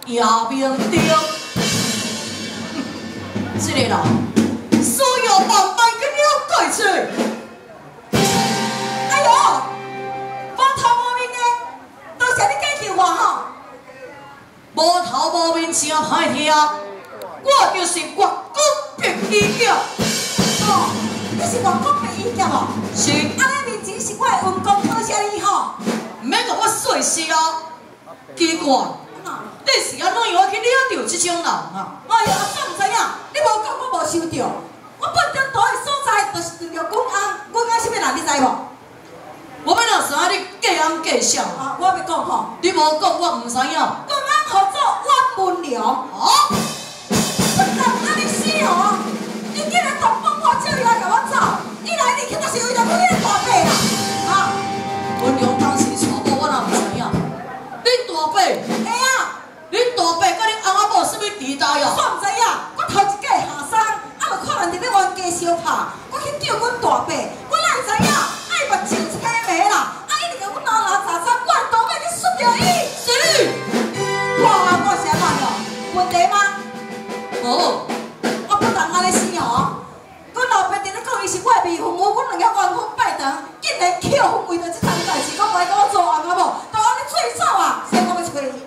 也明着，这个人需要慢慢去了解出来。哎呦，无头无面的，多谢你解救我吼！无头无面真歹听，我就是越国别医教。哦，你是越国别医教哦？是。安尼面前是我的员工，好谢你吼。唔免甲我说死啊！奇怪。 你是安怎样我去了着这种人啊？哎呀，我唔知影，你无讲我无收着。我本着倒的所在，就是着公安，公安什么人你知无？我要哪知影你假暗假笑？啊，我要讲吼，你无讲我唔知影。公安合作阮文良，哦，不能安尼死哦！你竟然同帮我叫你来甲我走，你来你去就是为着你的大伯啦！啊，文良当时娶某，我哪唔知影？恁大伯，哎呀！ 恁大伯甲恁翁仔某什么地带哦？我唔知影，我头一届下山，就看人伫咧冤家相拍，我去叫阮大伯，我哪会知影？爱目睭青眉啦，一直甲阮拉杂杂，我大伯去输着伊，是你？我是安怎样？问题吗？无，我不当安尼死哦。阮老爸伫咧讲，伊是我的未婚夫，阮两个冤婚拜堂，竟然扣分为着即桩代志，讲来甲我做翁仔某，都安尼做走啊！所以我要找伊。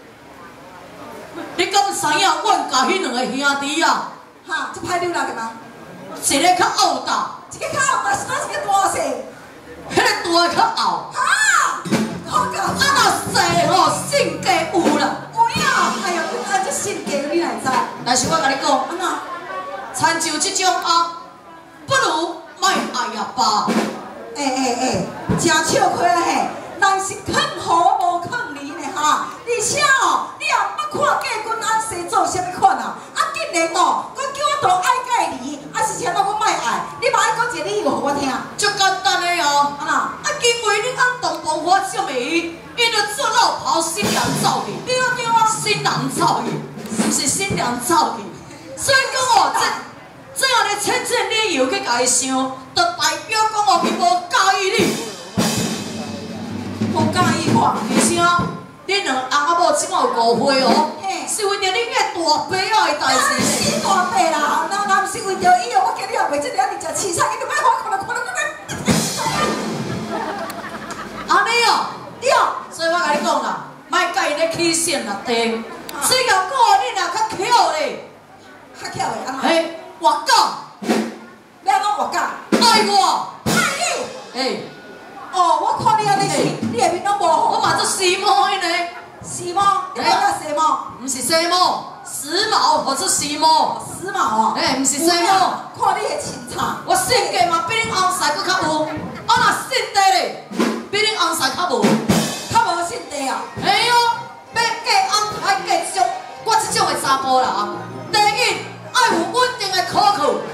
你敢知影？阮甲迄两个兄弟啊，哈，这歹溜啦个吗？一个较傲大，一个较傲大，是哪一个大细？迄个大较傲。哈，好搞！啊那细吼，性格有啦。有影，哎呀，你安这性格你哪知？但是我甲你讲，安那，参照这种啊，不如莫爱也罢。真笑亏啊嘿！人是肯好无肯离呢哈，而且哦，你也捌看过阮安西做啥物款啊？啊，竟然哦，佮叫我都爱甲伊离，啊是啥物我莫爱？你莫爱讲一个理由互我听。足简单的哦，啊因为你按东方花少美，伊就做老袍，新娘走去。对啊，新郎走去，毋是新娘走去。所以讲哦，这样的千千理由去甲伊想，就代表讲哦，伊无介意你。 无介意我，而且恁两翁仔某即摆有误会哦，是为着恁个大伯仔的代志。死大伯啦！那毋是为着伊哦，我今日也袂这了，你食青菜，你就莫看到我。安尼哦，对哦，所以我甲你讲啦，莫甲伊咧起线啦，弟。只要讲你若较巧咧，较巧的安怎？嘿，活讲，你安怎活讲？爱我，爱你，哦，我看你安尼是，你下面拢无好。我嘛做时髦的呢。时髦？你讲个时髦？唔是时髦，时髦或者时髦。时髦哦。唔是时髦。看你的身材，我性格嘛比恁翁婿搁较有，我若性地咧，比恁翁婿较无。较无性地啊？嘿哦，要嫁安排嫁这种，我这种的查甫啦。第一，爱有稳定的考课。